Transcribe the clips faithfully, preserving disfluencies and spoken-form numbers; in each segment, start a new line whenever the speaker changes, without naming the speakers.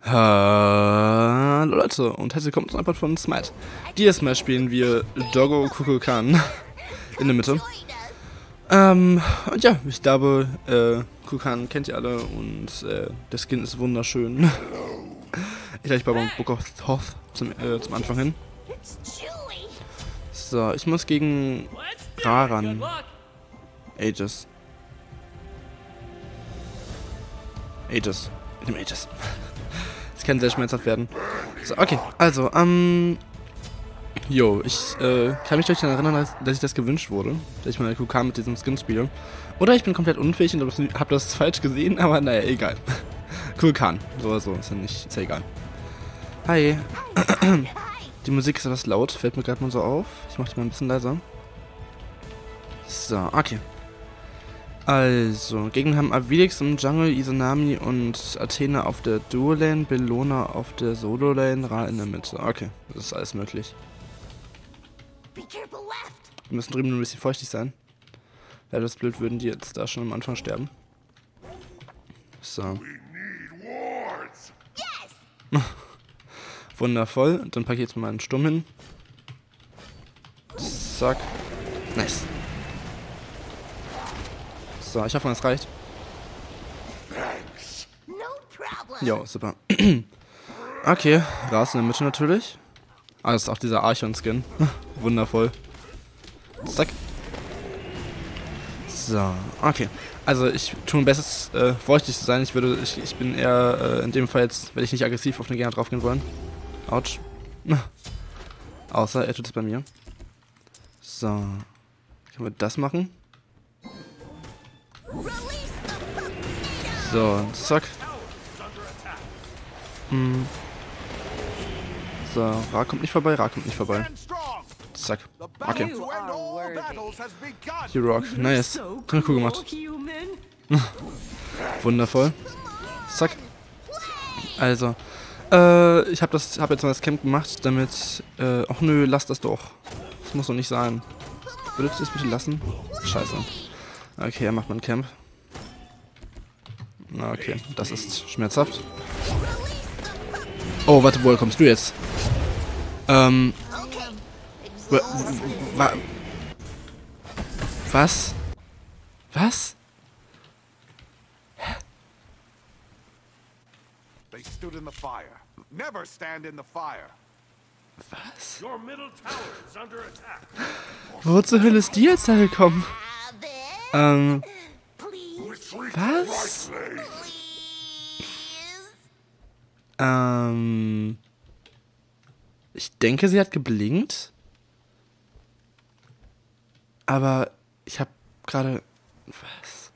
Hallo Leute und herzlich willkommen zum iPod von Smite. Dieses Mal spielen wir Doggo Kukulkan in der Mitte. Ähm, und ja, ich glaube, äh, Kukulkan kennt ihr alle und äh, der Skin ist wunderschön. Ich glaube, ich baue Book of Thoth zum, äh, zum Anfang hin. So, ich muss gegen Ra ran. Aegis. Aegis. Mit dem Aegis. Das kann sehr schmerzhaft werden. So, okay, also, ähm... Jo, ich äh, kann mich daran erinnern, dass, dass ich das gewünscht wurde. Dass ich mal Q K mit diesem Skin spiele. Oder ich bin komplett unfähig und habe das falsch gesehen, aber naja, egal. Kukulkan, so oder so, ist ja nicht, ist ja egal. Hi. Die Musik ist etwas laut, fällt mir gerade mal so auf. Ich mache die mal ein bisschen leiser. So, okay. Also, Gegner haben Avilix im Jungle, Izanami und Athena auf der Duo-Lane, Bellona auf der Solo-Lane, Ra in der Mitte. Okay, das ist alles möglich. Wir müssen drüben nur ein bisschen feuchtig sein. Wäre das blöd, würden die jetzt da schon am Anfang sterben. So. Wundervoll. Und dann packe ich jetzt mal einen Sturm hin. Zack. Nice. So, ich hoffe, das reicht. Jo, super. Okay, Ras in der Mitte natürlich. Ah, das ist auch dieser Archon-Skin. Wundervoll. Zack. So, okay. Also ich tue mein Bestes, äh, vorsichtig zu sein. Ich würde, ich, ich bin eher, äh, in dem Fall jetzt, werde ich nicht aggressiv auf den Gegner draufgehen wollen. Autsch. Außer er tut es bei mir. So. Können wir das machen? So, zack. Hm. So, Ra kommt nicht vorbei, Ra kommt nicht vorbei. Zack. Okay. Heroic, nice. Cool gemacht. Wundervoll. Zack. Also, äh, ich habe das, habe jetzt mal das Camp gemacht, damit, äh, ach nö, lass das doch. Das muss doch nicht sein. Würdest du das bitte lassen? Scheiße. Okay, er macht mal ein Camp. Okay, das ist schmerzhaft. Oh, warte, woher kommst du jetzt? Ähm. Wa was? Was? Hä? Was? Wo zur Hölle ist die jetzt da gekommen? Ähm. Was? Ähm. Ich denke, sie hat geblinkt. Aber ich habe gerade. Was?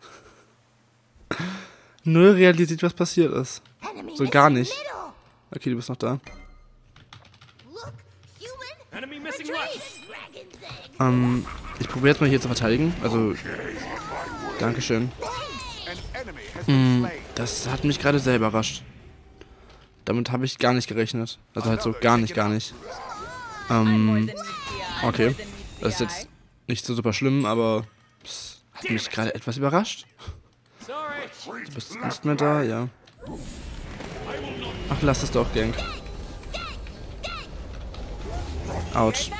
Null realisiert, was passiert ist. So gar nicht. Okay, du bist noch da. Ähm, ich probiere jetzt mal hier zu verteidigen. Also. Dankeschön. Mm, das hat mich gerade sehr überrascht. Damit habe ich gar nicht gerechnet. Also halt so gar nicht, gar nicht. Ähm, okay. Das ist jetzt nicht so super schlimm, aber es hat mich gerade etwas überrascht. Du bist nicht mehr da, ja. Ach, lass es doch, Gang. Autsch.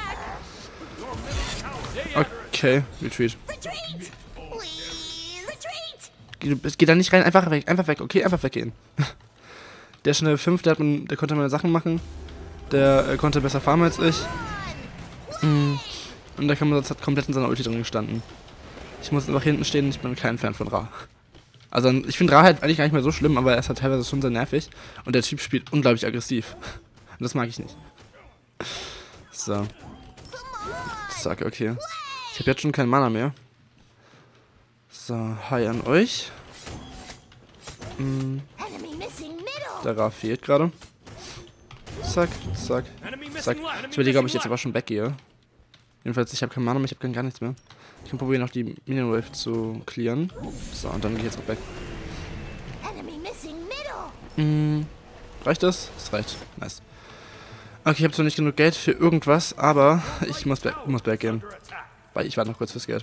Okay, Retreat. Geh, geh da nicht rein, einfach weg, einfach weg, okay, einfach weggehen. Der ist schon Level fünf, der, hat man, der konnte meine Sachen machen. Der äh, konnte besser farmen als ich. Mm. Und der Kamera hat komplett in seiner Ulti drin gestanden. Ich muss einfach hinten stehen, ich bin kein Fan von Ra. Also ich finde Ra halt eigentlich gar nicht mehr so schlimm, aber er ist halt teilweise schon sehr nervig. Und der Typ spielt unglaublich aggressiv. Und das mag ich nicht. So. Zack, okay. Ich habe jetzt schon keinen Mana mehr. So, hi an euch. Mm. Der Ra fehlt gerade. Zack, zack, zack. Ich überlege, ob ich jetzt aber schon weggehe. Jedenfalls, ich habe keinen Mana mehr, ich habe gar nichts mehr. Ich kann probieren, noch die Minion Wave zu clearen. So, und dann gehe ich jetzt auch weg. Mm, reicht das? Das reicht. Nice. Okay, ich habe zwar nicht genug Geld für irgendwas, aber ich muss back, muss back gehen. Weil ich warte noch kurz fürs Geld.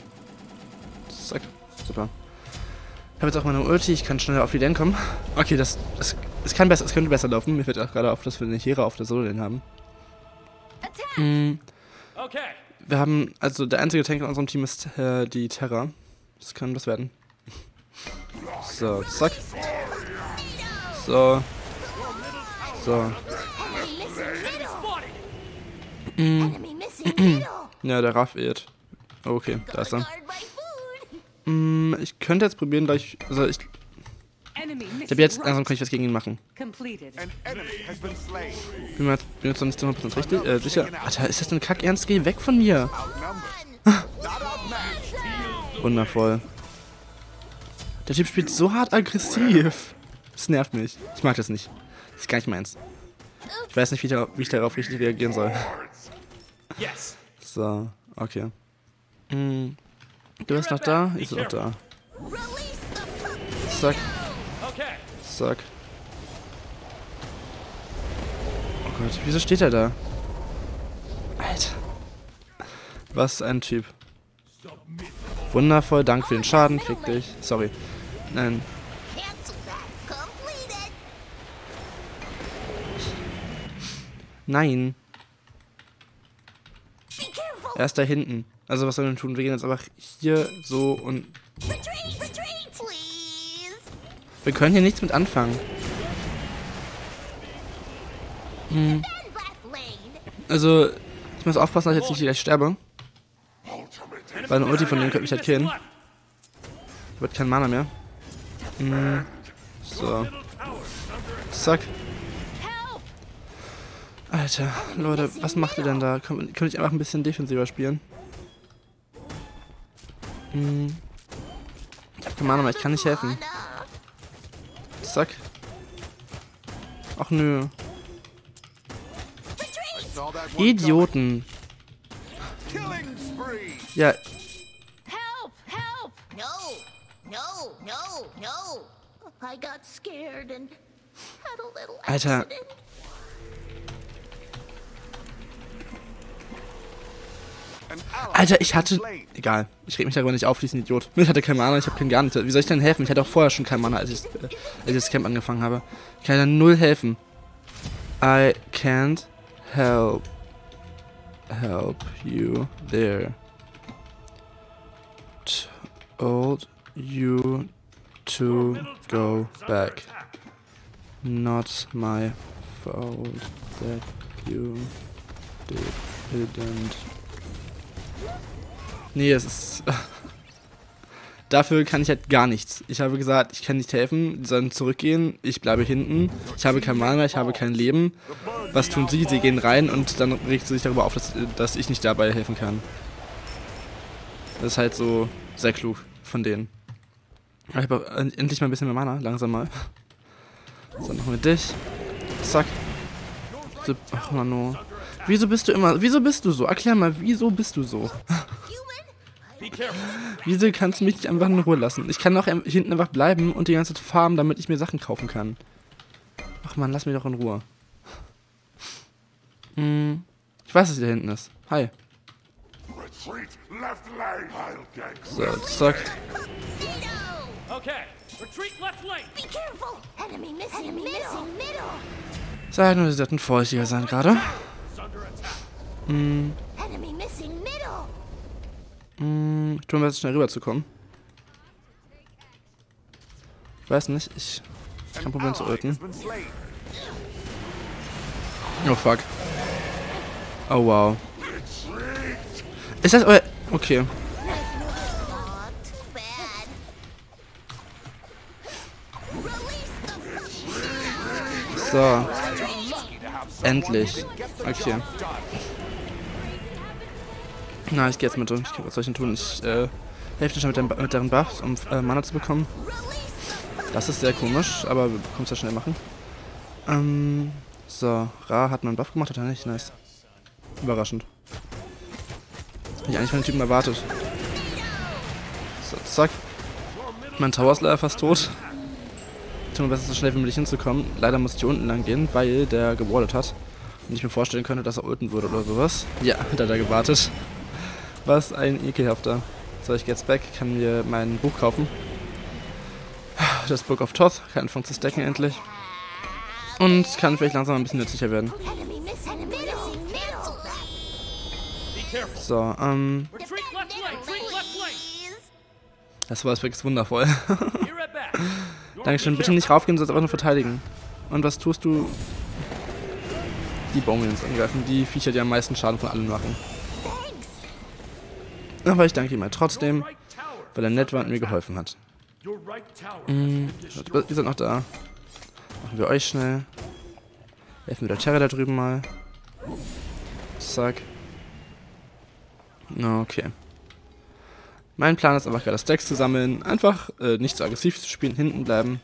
Zack. Super. Ich habe jetzt auch meine Ulti, ich kann schneller auf die Lane kommen. Okay, das, das es kann besser, es könnte besser laufen. Mir fällt auch gerade auf, dass wir eine Hera auf der Solo-Lane haben. Mhm. Wir haben, also der einzige Tank in unserem Team ist äh, die Terra. Das kann das werden. So, zack. So. So. Mhm. Ja, der Raff irrt. Oh, okay, da ist er. Mm, ich könnte jetzt probieren, gleich. Also ich. Ich habe jetzt, langsam kann ich was gegen ihn machen. Bin mir jetzt, bin jetzt noch nicht hundert Prozent richtig, äh, sicher. Alter, ist das denn Kack ernst? Geh weg von mir! Wundervoll. Der Typ spielt so hart aggressiv. Das nervt mich. Ich mag das nicht. Das ist gar nicht meins. Ich weiß nicht, wie ich, darauf, wie ich darauf richtig reagieren soll. So, okay. Mm. Du bist noch da? Ich bin noch da. Zack. Zack. Oh Gott, wieso steht er da? Alter. Was ein Typ. Wundervoll, danke für den Schaden, fick dich. Sorry. Nein. Nein. Er ist da hinten. Also was sollen wir tun? Wir gehen jetzt einfach hier so und... Wir können hier nichts mit anfangen. Hm. Also, ich muss aufpassen, dass ich jetzt nicht gleich sterbe. Weil eine Ulti von denen könnte mich halt killen. Ich habe keinen Mana mehr. Hm. So. Zack. Alter, Leute, was macht ihr denn da? Könnte ich einfach ein bisschen defensiver spielen? Hm. Ich hab keine Ahnung, ich kann nicht helfen. Zack. Ach nö. Idioten. Ja. Alter. Alter, ich hatte... Egal, ich reg mich darüber nicht auf, diesen Idiot. Ich hatte keine Mana, ich habe keinen gar nichts. Wie soll ich denn helfen? Ich hatte auch vorher schon keine Mana, als ich, äh, als ich das Camp angefangen habe. Ich kann ja null helfen. I can't help. Help you there. Told you to go back. Not my fault that you didn't. Nee, es ist... Dafür kann ich halt gar nichts. Ich habe gesagt, ich kann nicht helfen, die sollen zurückgehen, ich bleibe hinten, ich habe kein Mana mehr, ich habe kein Leben. Was tun sie? Sie gehen rein und dann regt sie sich darüber auf, dass, dass ich nicht dabei helfen kann. Das ist halt so sehr klug von denen. Ich habe endlich mal ein bisschen mehr Mana, langsam mal. So, noch mit dich. Zack. Ach, Mano. Wieso bist du immer... Wieso bist du so? Erklär mal, wieso bist du so? Wieso kannst du mich nicht einfach in Ruhe lassen? Ich kann auch hinten einfach bleiben und die ganze Zeit farmen, damit ich mir Sachen kaufen kann. Ach man, lass mich doch in Ruhe. Hm. Ich weiß, dass sie da hinten ist. Hi. So, zack. Sag nur, sie sollten vorsichtiger sein gerade. Hm. Hm. Ich tue mir jetzt schnell rüber zu kommen. Ich weiß nicht, ich kann probieren zu ulten. Oh fuck. Oh wow. Ist das euer... Okay. So. Endlich. Okay. Na, ich geh jetzt mit. Ich, was soll ich denn tun? Ich äh, helfe dir schon mit, den, mit deren Buffs, um äh, Mana zu bekommen. Das ist sehr komisch, aber wir bekommen es ja schnell machen. Ähm, so. Ra hat einen Buff gemacht, hat er nicht? Nice. Überraschend. Hätte ich eigentlich von den Typen erwartet. So, zack. Mein Tower ist leider fast tot. Ich tue mir besser, so schnell wie möglich hinzukommen. Leider muss ich hier unten lang gehen, weil der gewardet hat. Und ich mir vorstellen könnte, dass er ulten würde oder sowas. Ja, hat er da gewartet. Was ein ekelhafter. So, ich gehe jetzt back, kann mir mein Buch kaufen. Das Book of Thoth, kann anfangen zu stacken endlich. Und kann vielleicht langsam ein bisschen nützlicher werden. So, ähm... Das war wirklich wundervoll. Dankeschön. Bitte nicht raufgehen, sondern einfach nur verteidigen. Und was tust du? Die Bowmans angreifen. Die Viecher, die am meisten Schaden von allen machen. Aber ich danke ihm halt trotzdem, weil er nett war und mir geholfen hat. Mhm. Wir sind noch da. Machen wir euch schnell. Helfen wir der Terra da drüben mal. Zack. Okay. Mein Plan ist einfach gerade Stacks zu sammeln. Einfach äh, nicht so aggressiv zu spielen, hinten bleiben.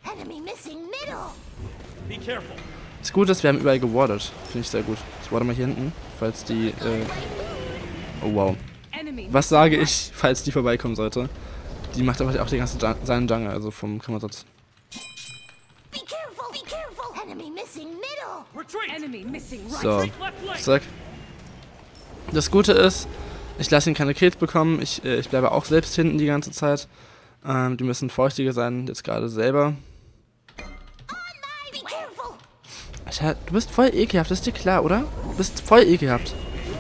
Das Gute ist, wir haben überall gewardet. Finde ich sehr gut. Ich warte mal hier hinten, falls die... Äh oh wow. Was sage ich, falls die vorbeikommen sollte? Die macht aber auch den ganzen Jun seinen Jungle, also vom Kammersatz. So, zack. Das Gute ist, ich lasse ihn keine Kills bekommen. Ich, äh, ich bleibe auch selbst hinten die ganze Zeit. Ähm, die müssen vorsichtiger sein, jetzt gerade selber. Alter, du bist voll ekelhaft, das ist dir klar, oder? Du bist voll ekelhaft.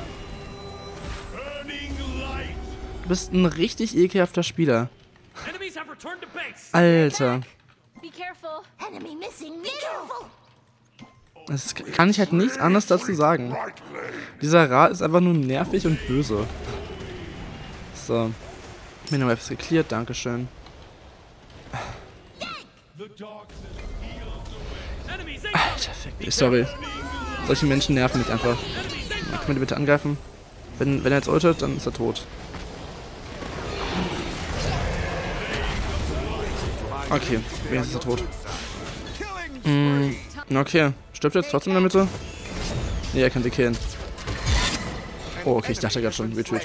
Du bist ein richtig ekelhafter Spieler. Alter. Das kann ich halt nichts anderes dazu sagen. Dieser Ra ist einfach nur nervig und böse. So. Minimap ist geklärt, dankeschön. Alter, fick. Sorry. Solche Menschen nerven mich einfach. Können wir die bitte angreifen? Wenn, wenn er jetzt ultet, dann ist er tot. Okay, wenigstens ist er tot. Mm, okay. Stirbt er jetzt trotzdem in der Mitte? Nee, er kann sie killen. Oh, okay, ich dachte gerade schon, Retreat.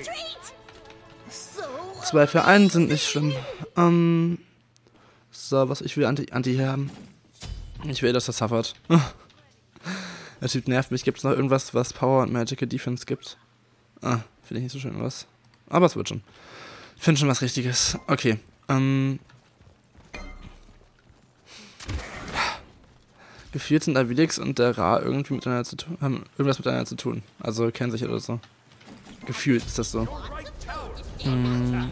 Zwei für einen sind nicht schlimm. Ähm, so, was ich will Anti, Anti hier haben. Ich will, dass er suffert. Der Typ nervt mich. Gibt es noch irgendwas, was Power und Magical Defense gibt? Ah, finde ich nicht so schön was. Aber es wird schon. Ich finde schon was Richtiges. Okay. Ähm. Gefühlt sind Avilix und der Ra irgendwie miteinander zu tun, haben irgendwas miteinander zu tun. Also kennen sich oder so. Gefühlt ist das so. Hm.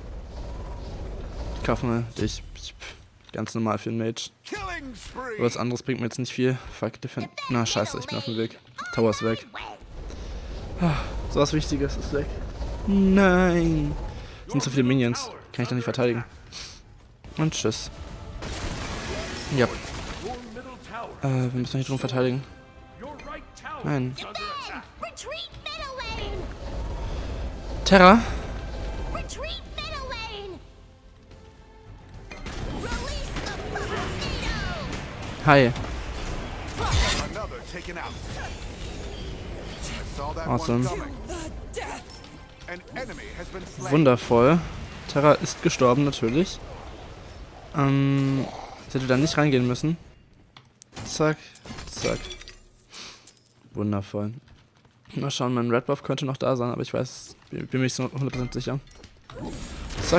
Ich kaufe mal dich. Ganz normal für einen Mage. Aber was anderes bringt mir jetzt nicht viel. Fuck, Defend. Na, scheiße, ich bin auf dem Weg. Tower ist weg. So was Wichtiges ist weg. Nein. Es sind zu viele Minions. Kann ich doch nicht verteidigen. Und tschüss. Ja. Äh, wir müssen nicht drum verteidigen. Nein. Terra. Hi. Awesome. Wundervoll. Terra ist gestorben, natürlich. Ähm, ich hätte da nicht reingehen müssen. Zack, zack. Wundervoll. Mal schauen, mein Red Buff könnte noch da sein, aber ich weiß, bin mir nicht so hundert Prozent sicher. Zack.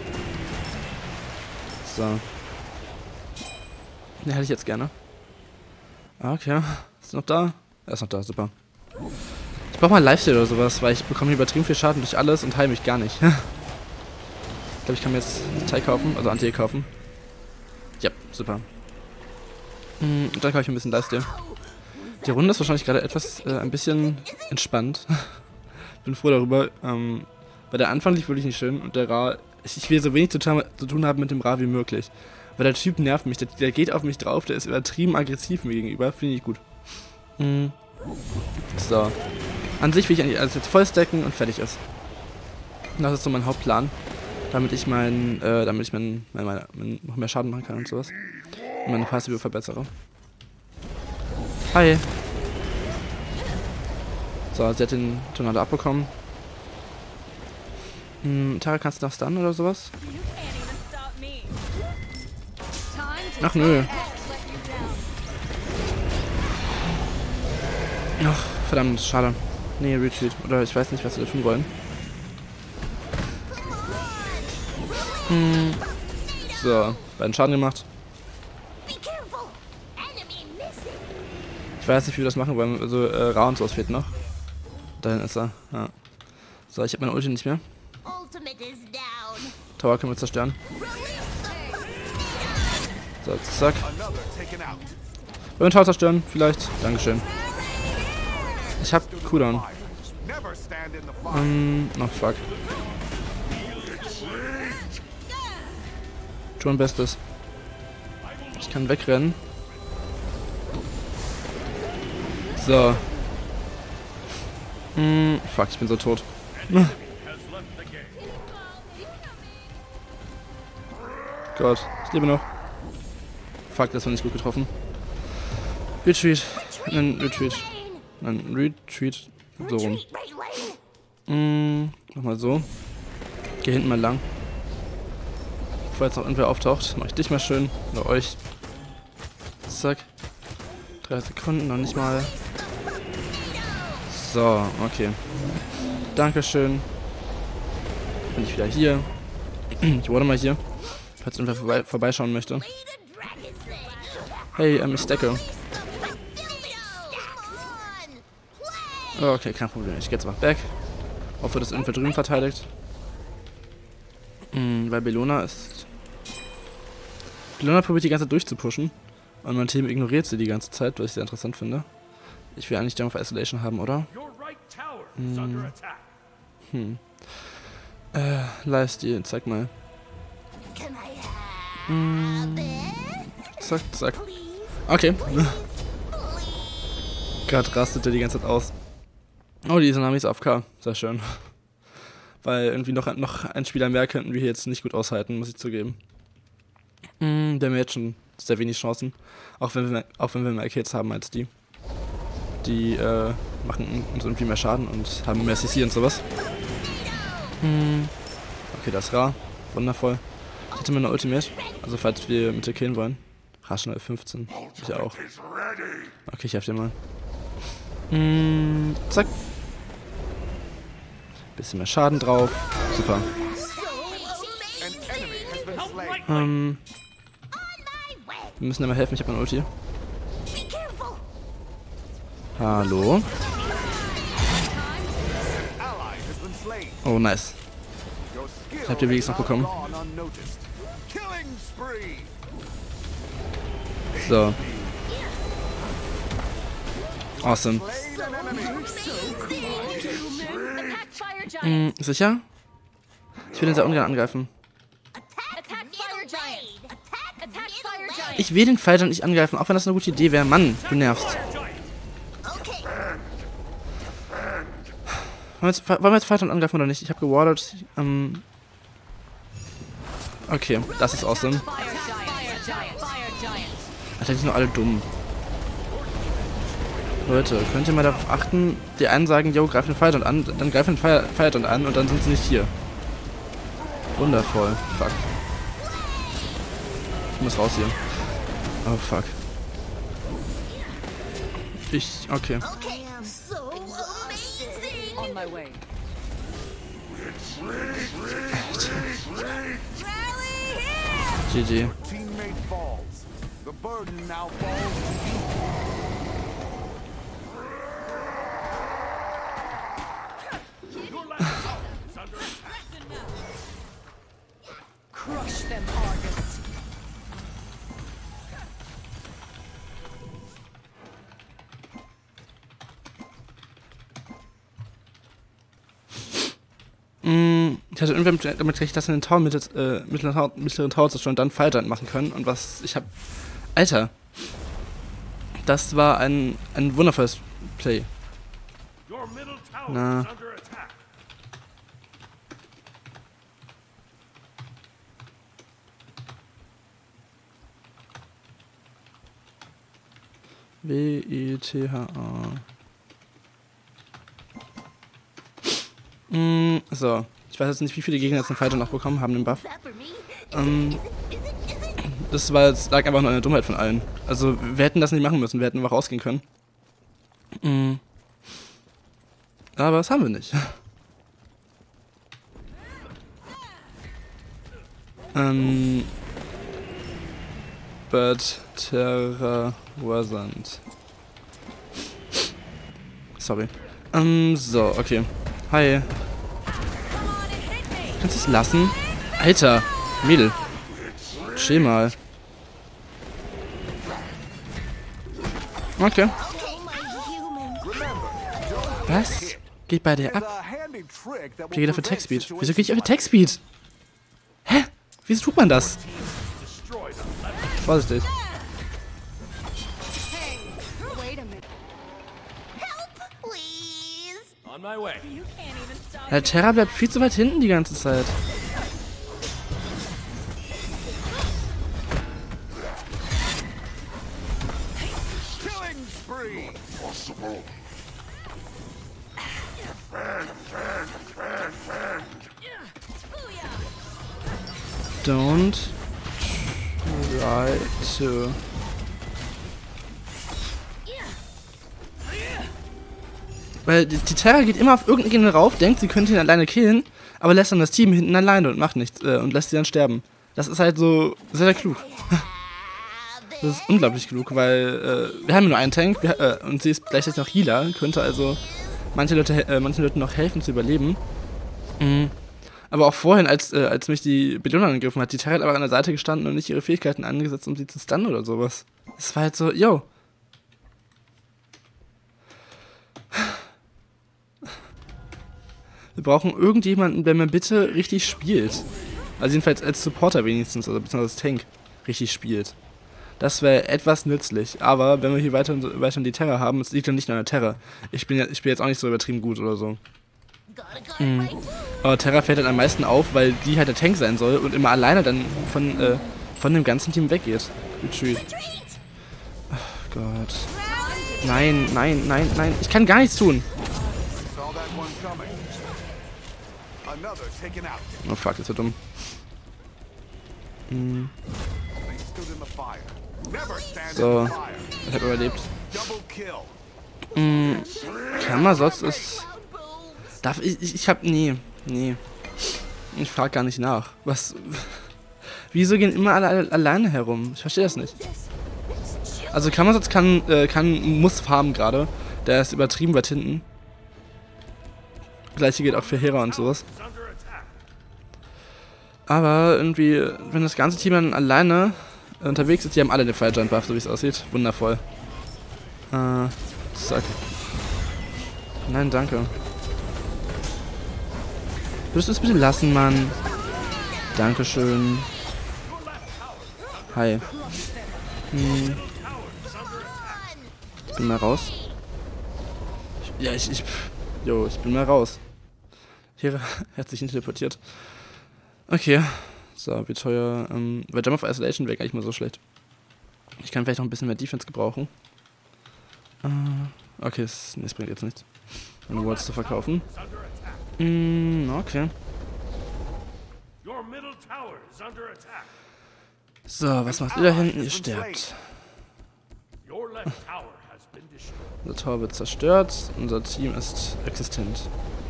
So. Den hätte ich jetzt gerne. Okay. Ist noch da? Er ist noch da, super. Ich brauche mal Lifesteal oder sowas, weil ich bekomme hier übertrieben viel Schaden durch alles und heile mich gar nicht. Ich glaube, ich kann mir jetzt Teil kaufen, also Anti kaufen. Ja, super. Und dann kaufe ich ein bisschen Lifesteal. Die Runde ist wahrscheinlich gerade etwas, äh, ein bisschen entspannt. Bin froh darüber. Ähm, weil der Anfang lief wirklich nicht schön und der Ra, ich, ich will so wenig zu, zu tun haben mit dem Ra wie möglich. Weil der Typ nervt mich, der, der geht auf mich drauf, der ist übertrieben aggressiv mir gegenüber, finde ich gut. Mhm. So. An sich will ich eigentlich alles jetzt voll stacken und fertig ist. Das ist so mein Hauptplan. Damit ich mein, äh, damit ich mein, mein, mein, mein, noch mehr Schaden machen kann und sowas. Und meine Passive verbessere. Hi. So, sie hat den Tornado abbekommen. Hm, Tara, kannst du noch stunnen oder sowas? Ach nö. Ach, verdammt, schade. Nee, Retreat. Oder ich weiß nicht, was sie da tun wollen. Hm. So, beiden Schaden gemacht. Ich weiß nicht, wie wir das machen wollen. Also, äh, Ra und sowas fehlt noch. Dahin ist er. Ja. So, ich habe meine Ulti nicht mehr. Tower können wir zerstören. So, zack. Wollen wir den Tower zerstören? Vielleicht. Dankeschön. Ich hab Cooldown. Ähm, oh fuck. Schon Bestes. Ich kann wegrennen. So. Hm, fuck, ich bin so tot. Gott, ich lebe noch. Fuck, das war nicht gut getroffen. Retreat. Nein, Retreat. Nein, Retreat. So rum. Hm, nochmal so. Geh hinten mal lang. Bevor jetzt noch irgendwer auftaucht, mach ich dich mal schön. Oder euch. Zack. Drei Sekunden, noch nicht mal. So, okay. Dankeschön. Bin ich wieder hier. Ich wurde mal hier. Falls irgendwer vorbei, vorbeischauen möchte. Hey, ähm, ich stecke. Okay, kein Problem. Ich gehe jetzt mal back. Hoffe, dass irgendwer drüben verteidigt. Hm, weil Bellona ist... Bellona probiert die ganze Zeit durchzupushen. Und mein Team ignoriert sie die ganze Zeit, was ich sehr interessant finde. Ich will eigentlich Jump of Isolation haben, oder? Hm. Hm. Äh, Lifesteal, zeig mal. Hm. Zack, zack. Okay. Gerade rastet er die ganze Zeit aus. Oh, die Tsunami ist A F K. Sehr schön. Weil irgendwie noch, noch ein Spieler mehr könnten wir hier jetzt nicht gut aushalten, muss ich zugeben. Hm, der haben jetzt schon sehr wenig Chancen. Auch wenn wir, auch wenn wir mehr Kills haben als die. Die äh, machen uns irgendwie mehr Schaden und haben mehr C C und sowas. Hm. Okay, das ist Ra. Wundervoll. Ich hätte meine Ultimate. Also falls wir mit der killen wollen. Ra schnell fünfzehn. Ich auch. Okay, ich helfe dir mal. Hm, zack. Bisschen mehr Schaden drauf. Super. Ähm, wir müssen immer helfen, ich habe meine Ulti. Hallo? Oh, nice. Ich hab die wenigstens noch bekommen. So. Awesome. Hm, sicher? Ich will den sehr ungern angreifen. Ich will den Fighter nicht angreifen, auch wenn das eine gute Idee wäre. Mann, du nervst. Wollen wir jetzt, wollen wir jetzt Fighter angreifen oder nicht? Ich habe gewartet. Ähm okay, das ist awesome. Alter, die sind nur alle dumm. Leute, könnt ihr mal darauf achten, die einen sagen, yo, greif den Fighter an, dann greifen den Fighter an und dann sind sie nicht hier. Wundervoll. Fuck. Ich muss raus hier. Oh, fuck. Ich, okay. G G.
Crush them, Argus.
Mm, ich hatte irgendwann damit gerechnet, dass wir den Tower mit jetzt, äh, mittleren Tower, mittleren Tower zerstören und dann Fighter machen können. Und was ich hab. Alter! Das war ein, ein wundervolles Play. Na. W I T H A. Mm, so. Ich weiß jetzt nicht, wie viele Gegner jetzt einen Fighter noch bekommen haben, den Buff. Ähm, das war jetzt, lag einfach nur an der Dummheit von allen. Also, wir hätten das nicht machen müssen, wir hätten einfach rausgehen können. Mm. Aber das haben wir nicht. ähm. But Terra wasn't. Sorry. Ähm, so, okay. Hi. Kannst du es lassen? Alter, Mädel. Chill mal. Okay. Was? Geht bei dir ab? Wie geht er für Attack-Speed? Wieso geht ich auf Attack-Speed? Hä? Wieso tut man das? Vorsichtig. Der Terra bleibt viel zu weit hinten die ganze Zeit. Don't try to. Weil die, die Terra geht immer auf irgendeinen rauf, denkt, sie könnte ihn alleine killen, aber lässt dann das Team hinten alleine und macht nichts äh, und lässt sie dann sterben. Das ist halt so sehr, sehr klug. Das ist unglaublich klug, weil äh, wir haben nur einen Tank wir, äh, und sie ist gleichzeitig noch Healer, könnte also manche Leute, äh, manchen Leuten noch helfen zu überleben. Mhm. Aber auch vorhin, als, äh, als mich die Bellona angegriffen hat, die Terra hat aber an der Seite gestanden und nicht ihre Fähigkeiten angesetzt, um sie zu stunnen oder sowas. Das war halt so, yo. Wir brauchen irgendjemanden, der mir bitte richtig spielt. Also jedenfalls als Supporter wenigstens, oder beziehungsweise als Tank richtig spielt. Das wäre etwas nützlich. Aber wenn wir hier weiter, weiter die Terra haben, es liegt dann nicht nur an der Terra. Ich bin ja, ich spiele jetzt auch nicht so übertrieben gut oder so. Mhm. Aber Terra fällt halt am meisten auf, weil die halt der Tank sein soll und immer alleine dann von, äh, von dem ganzen Team weggeht. Retreat. Oh Gott. Nein, nein, nein, nein. Ich kann gar nichts tun. Oh fuck, das wird dumm. Hm. So, ich hab überlebt. Hm. Kann man sonst ist. Darf ich. Ich, ich hab. Nee. Nee. Ich frag gar nicht nach. Was. Wieso gehen immer alle, alle alleine herum? Ich verstehe das nicht. Also kann man sonst kann, äh, kann muss farmen gerade. Der ist übertrieben weit hinten. Gleiche geht auch für Hera und sowas. Aber irgendwie, wenn das ganze Team dann alleine unterwegs ist, die haben alle den Fire Giant Buff, so wie es aussieht. Wundervoll. Äh, zack. Nein, danke. Würdest du es bitte lassen, Mann? Dankeschön. Hi. Hm. Ich bin mal raus. Ich, ja, ich, ich... Jo, ich bin mal raus. Hier hat sich nicht teleportiert. Okay. So, wie teuer... Ähm, weil Jump of Isolation wäre gar nicht mal so schlecht. Ich kann vielleicht noch ein bisschen mehr Defense gebrauchen. Äh, okay, es, nee, es bringt jetzt nichts. Meine Wards zu verkaufen. Mm, okay. So, was macht ihr da hinten? Ihr sterbt. Unser Tor wird zerstört. Unser Team ist existent.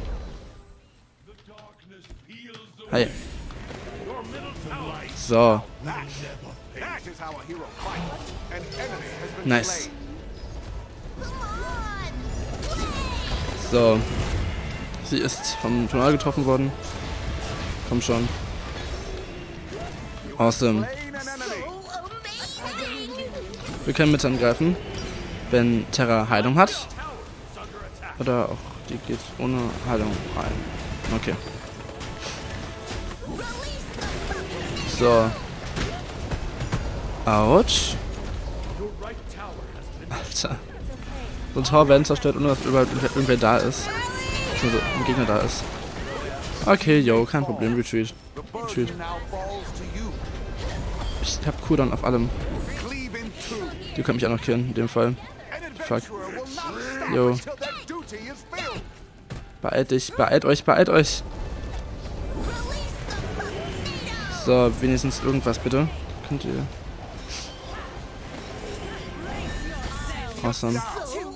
Hi. So. Nice. So. Sie ist vom Tornado getroffen worden. Komm schon. Awesome. Wir können mit angreifen, wenn Terra Heilung hat. Oder auch die geht ohne Heilung rein. Okay. So. Autsch. Alter. So ein Tor werden zerstört, ohne dass überhaupt irgendwer da ist. Also ein Gegner da ist. Okay, yo, kein Problem. Retreat. Retreat. Ich hab Cooldown auf allem. Die können mich auch noch killen, in dem Fall. Fuck. Yo. Beeilt dich, beeilt euch, beeilt euch. So, wenigstens irgendwas bitte. Könnt ihr. Awesome.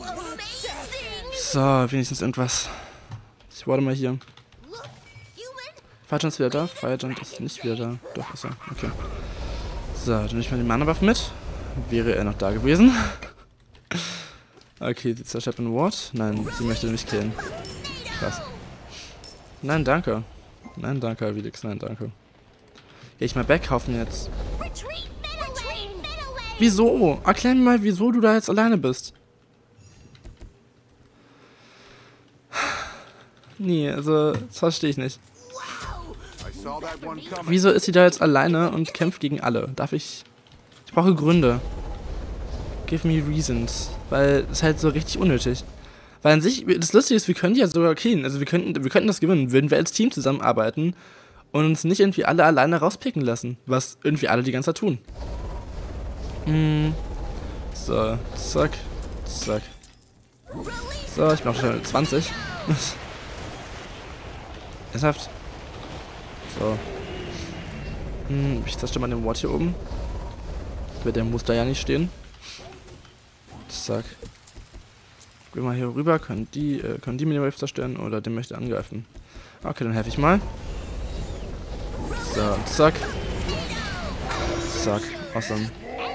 So, wenigstens irgendwas. Ich warte mal hier. Fire Giant ist wieder da. Fire Giant ist nicht wieder da. Doch, ist er. Okay. So, dann nehme ich mal den Mana Buff mit. Wäre er noch da gewesen. Okay, sie zerstört ein Ward. Nein, sie möchte mich killen. Krass. Nein, danke. Nein, danke, Avilix. Nein, danke. Geh ich mal wegkaufen jetzt. Wieso? Erklär mir mal, wieso du da jetzt alleine bist. Nee, also, das verstehe ich nicht. Wieso ist sie da jetzt alleine und kämpft gegen alle? Darf ich... Ich brauche Gründe. Give me reasons. Weil es halt so richtig unnötig. Weil an sich, das Lustige ist, wir können die ja sogar killen. Also wir könnten, wir könnten das gewinnen, würden wir als Team zusammenarbeiten und uns nicht irgendwie alle alleine rauspicken lassen. Was irgendwie alle die ganze Zeit tun. Hm. So, zack, zack. So, ich bin auch schon zwanzig. Ernsthaft? So. Hm, ich zerstöre mal den Ward hier oben. Der muss da ja nicht stehen. Zack. Gehen wir hier rüber. Können die, äh, können die mir den Wave zerstören oder den möchte angreifen? Okay, dann helfe ich mal. So, zack. Zack. Awesome.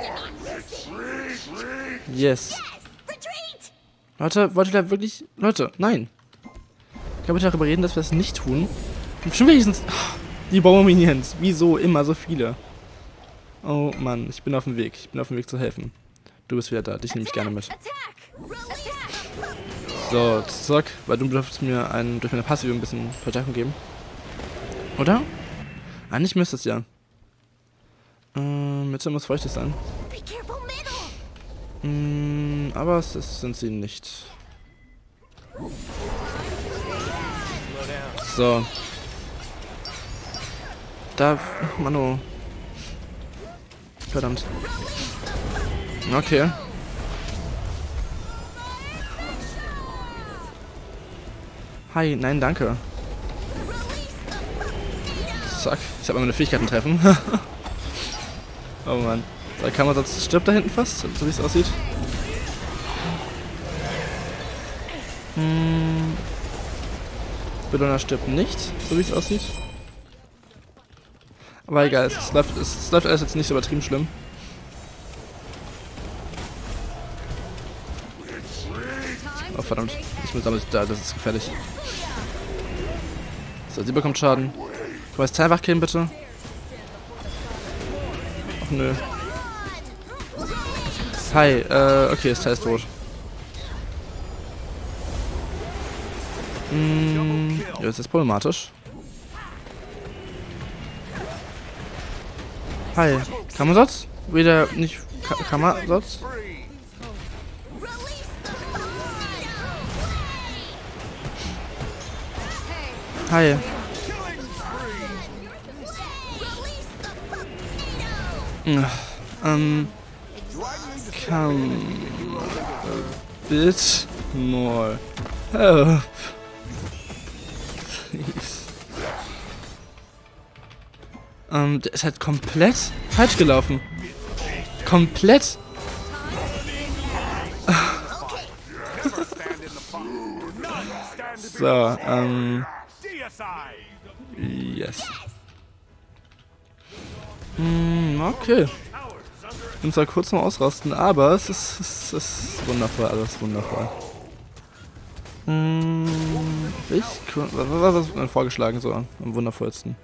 Yes. Leute, wollt ihr da wirklich... Leute, nein. Ich kann bitte darüber reden, dass wir das nicht tun. Schon wenigstens... Die Bauer-Minions. Wieso immer so viele? Oh Mann, ich bin auf dem Weg. Ich bin auf dem Weg zu helfen. Du bist wieder da. Dich nehme ich gerne mit. So, zack. Weil du dürftest mir einen, durch meine Passive ein bisschen Verstärkung geben. Oder? Eigentlich müsste es ja. Äh, Mitte muss feuchtig sein. Mm, aber es ist, sind sie nicht. So. Da, Mano. Verdammt. Okay. Hi, nein, danke. Zack. Ich habe meine Fähigkeiten treffen. Oh Mann. Da kann man sonst stirbt da hinten fast, so wie es aussieht. Hm. Bellona stirbt nicht, so wie es aussieht. Aber egal, es läuft, es läuft alles jetzt nicht so übertrieben schlimm. Oh verdammt, ich bin damit da, das ist gefährlich. So, sie bekommt Schaden. Kann man jetzt einfach killen, bitte? Ach nö. Hi, äh, okay, ist Teil tot. Hm, ja, das ist problematisch. Hi, kann man sonst? Wieder nicht, kann, kann man sonst? Hi. Ähm, come a bit more help. Please. Ähm, der ist halt komplett falsch gelaufen. Komplett. So, ähm. Yes. Hm, okay. Ich muss mal kurz noch ausrasten, aber es ist, es ist wundervoll, alles wundervoll. Hm, ich, was was was vorgeschlagen so am wundervollsten?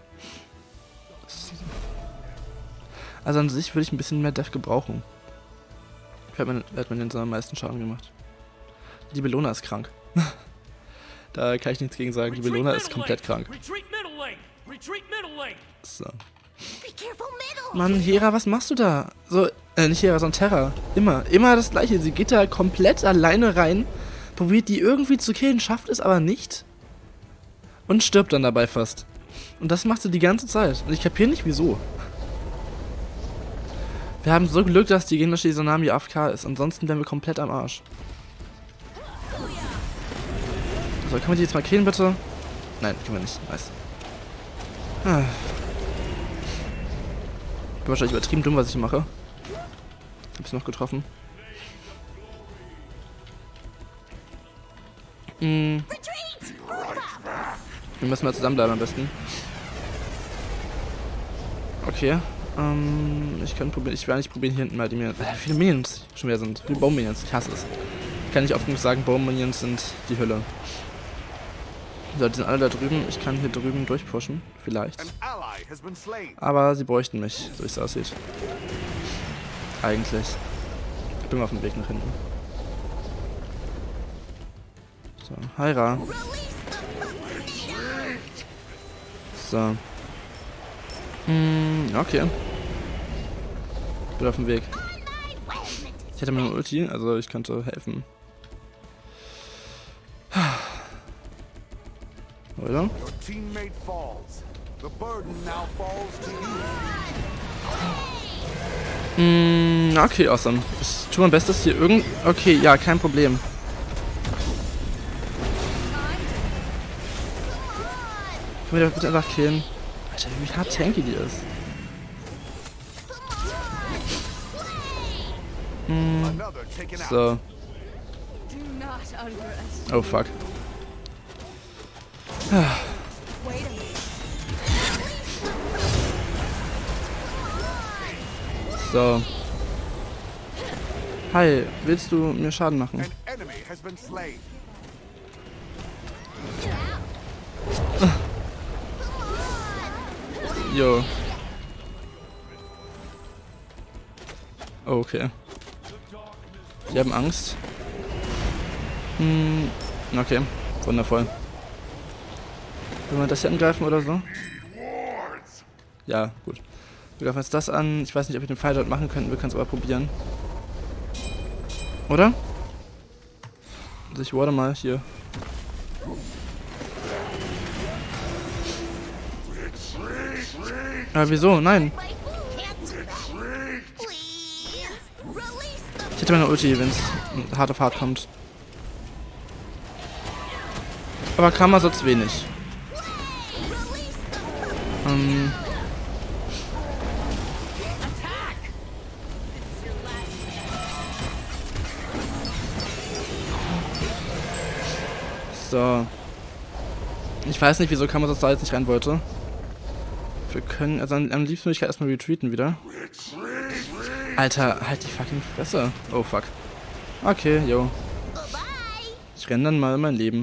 Also an sich würde ich ein bisschen mehr Death gebrauchen. Wer hat, man, wer hat mir denn so am meisten Schaden gemacht? Die Bellona ist krank. Da kann ich nichts gegen sagen. Die Bellona ist komplett krank. So. Mann, Hera, was machst du da? So, äh, nicht Hera, sondern Terra. Immer, immer das gleiche. Sie geht da komplett alleine rein, probiert die irgendwie zu killen, schafft es aber nicht. Und stirbt dann dabei fast. Und das macht sie die ganze Zeit. Und ich kapiere nicht, wieso. Wir haben so Glück, dass die gegnerische Izanami A F K ist. Ansonsten wären wir komplett am Arsch. So, können wir die jetzt mal killen, bitte? Nein, können wir nicht. Nice. Ah. Ich bin wahrscheinlich übertrieben dumm, was ich hier mache. Hab ich noch getroffen. Hm. Wir müssen mal zusammenbleiben am besten. Okay. Ähm, ich kann probieren. Ich werde nicht probieren, hier hinten mal die mir. Wie viele Minions schon wieder sind. Wie viele Baum-Minions. Ich hasse es. kann nicht oft genug sagen, Bone-Minions sind die Hölle. So, die sind alle da drüben. Ich kann hier drüben durchpushen, vielleicht. Aber sie bräuchten mich, so wie es aussieht. Eigentlich. Ich bin mal auf dem Weg nach hinten. So, Hyra. So. Hm, okay. Bin auf dem Weg. Ich hätte meine Ulti, also ich könnte helfen. Oder? Mm, okay, awesome. Ich tue mein Bestes hier irgend... Okay, ja, kein Problem. Kann mir doch bitte einfach killen. Alter, wie hart tanky die ist. Mm, so. Oh, fuck. So. Hi, willst du mir Schaden machen? Jo. Oh, okay. Die haben Angst. Hm, okay. Wundervoll. Wollen wir das hier angreifen oder so? Ja, gut. Wir greifen jetzt das an. Ich weiß nicht, ob wir den Pfeil dort machen könnten. Wir können es aber probieren. Oder? Also ich warte mal hier. Aber wieso? Nein. Ich hätte meine Ulti, wenn es hart auf hart kommt. Aber Karma sonst wenig. Ähm... So. Ich weiß nicht, wieso Kamazos da jetzt nicht rein wollte. Wir können, also am liebsten Möglichkeit erstmal retreaten wieder. Alter, halt die fucking Fresse. Oh fuck. Okay, yo. Ich renne dann mal mein Leben.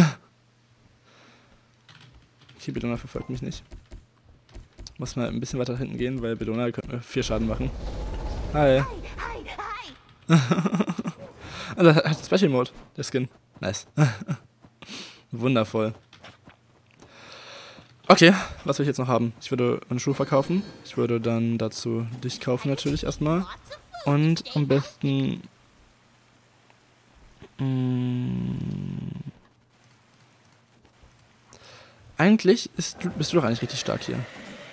Okay, Bellona verfolgt mich nicht. Muss mal ein bisschen weiter hinten gehen, weil Bellona könnte mir vier Schaden machen. Hi. Also, hat Special Mode, der Skin. Nice. Wundervoll. Okay, was will ich jetzt noch haben? Ich würde meine Schuhe verkaufen. Ich würde dann dazu dich kaufen natürlich erstmal. Und am besten... Mh, eigentlich ist, bist du doch eigentlich richtig stark hier.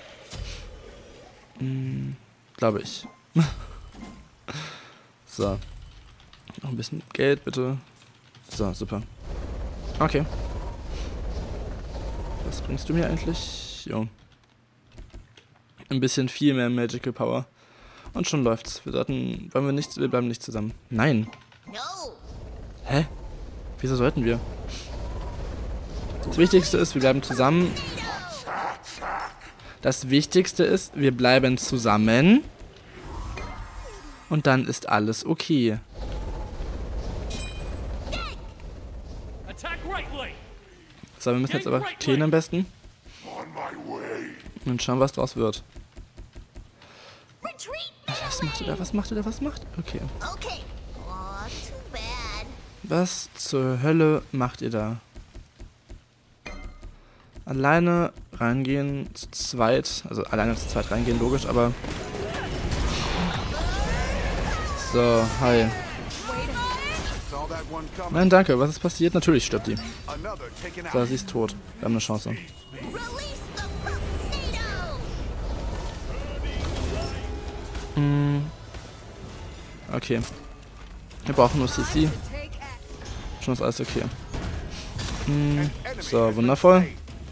Mh, glaube ich. So. Noch ein bisschen Geld, bitte. So, super. Okay. Was bringst du mir eigentlich? Jo. Ein bisschen viel mehr Magical Power. Und schon läuft's. Wir sollten, wollen wir nicht, wir bleiben nicht zusammen. Nein. Hä? Wieso sollten wir? Das Wichtigste ist, wir bleiben zusammen. Das Wichtigste ist, wir bleiben zusammen. Und dann ist alles okay. So, wir müssen jetzt aber killen am besten. Und schauen, was draus wird. Was macht ihr da? Was macht ihr da? Was macht? Okay. Was zur Hölle macht ihr da? Alleine reingehen, zu zweit. Also alleine zu zweit reingehen, logisch, aber... So, hi. Nein, danke. Was ist passiert? Natürlich stirbt die. So, sie ist tot. Wir haben eine Chance. Hm. Okay. Wir brauchen nur C C. Schon ist alles okay. Hm. So, wundervoll.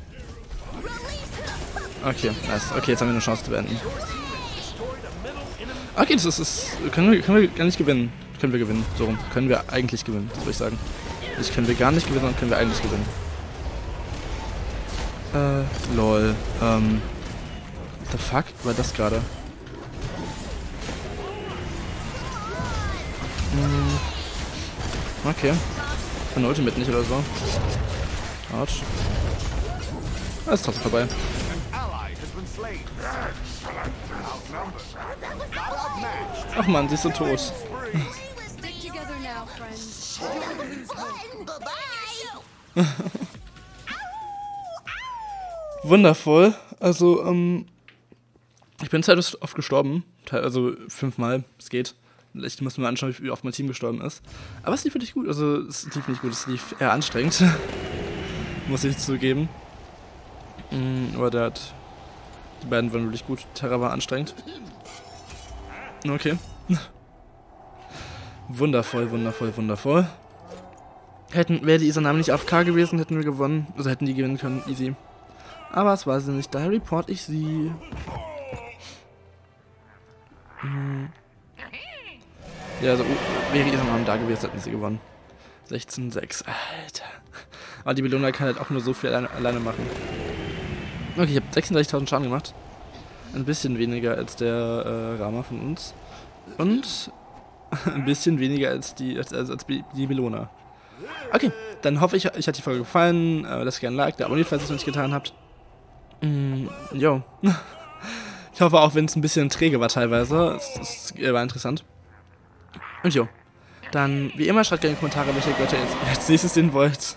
Okay, nice. Okay, jetzt haben wir eine Chance zu beenden. Okay, das ist... ist können, wir, können wir gar nicht gewinnen. Können wir gewinnen. So rum. Können wir eigentlich gewinnen, das würde ich sagen. Nicht können wir gar nicht gewinnen, sondern können wir eigentlich gewinnen. Äh, lol. Ähm. What the fuck war das gerade? Hm. Okay. Von Ultimate nicht oder so. Autsch. Das ist trotzdem vorbei. Ach man, sie ist so tot.
Stick together now, friends.
Wundervoll. Also, ähm... ich bin ziemlich oft gestorben. Also fünfmal. Es geht. Ich muss mir anschauen, wie oft mein Team gestorben ist. Aber es lief wirklich gut. Also, es lief nicht gut. Es lief eher anstrengend. Muss ich zugeben. Mhm, aber der hat... Die beiden waren wirklich gut. Terra war anstrengend. Okay. Wundervoll, wundervoll, wundervoll. Hätten, wäre die Isanami nicht A F K gewesen, hätten wir gewonnen. Also hätten die gewinnen können, easy. Aber es war sie nicht, daher report ich sie. Hm. Ja, also wäre Isanami da gewesen, hätten sie gewonnen. sechzehn sechs, Alter. Aber die Bellona kann halt auch nur so viel alleine, alleine machen. Okay, ich habe sechsunddreißigtausend Schaden gemacht. Ein bisschen weniger als der äh, Rama von uns. Und ein bisschen weniger als die, als, als, als die Bellona. Okay, dann hoffe ich, euch hat die Folge gefallen. Äh, lasst gerne ein Like, der abonniert, falls ihr es noch nicht getan habt. Mm, jo. Ich hoffe auch, wenn es ein bisschen träge war teilweise. Es, es war interessant. Und jo. Dann, wie immer, schreibt gerne in die Kommentare, welche Götter ihr jetzt als nächstes sehen wollt.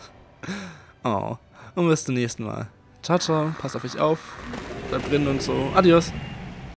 Oh. Und bis zum nächsten Mal. Ciao, ciao. Passt auf euch auf. Bleibt drin und so. Adios.